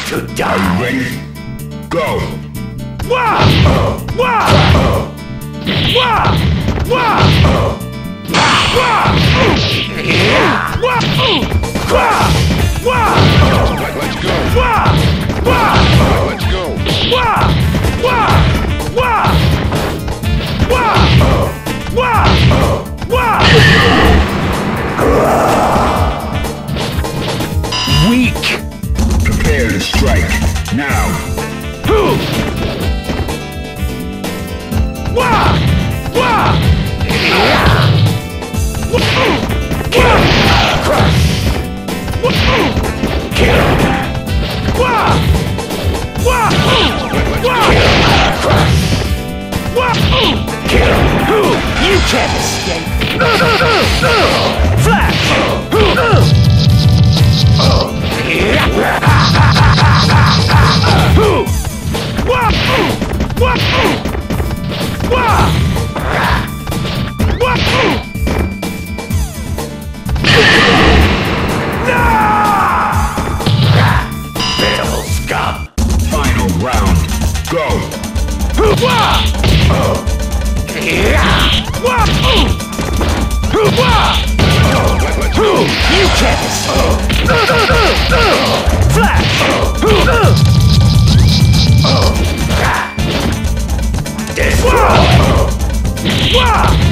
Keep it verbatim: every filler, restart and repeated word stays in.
to Are die. you ready? Go! Wah! Wah! Wah! Wah! Wah! Yeah! Wah! Wah! Wah! Let, let's go! Wah! Wah! Let's go! Wah! Wah! Wah! Wah! Wah! Wah! Weak! Prepare to strike, now! Who? Wah! Wah! Kill! Crush! Kill! Wah! Wah! Wah! Crush! Wah! Kill! Who? You can't escape! Flash! Who? Who? Wah! Wah! Wah! Wah! Pitiful scum! Final round, go! Wah! Wah! Wah! Who? You can't escape! Flash! Destroy! Wah!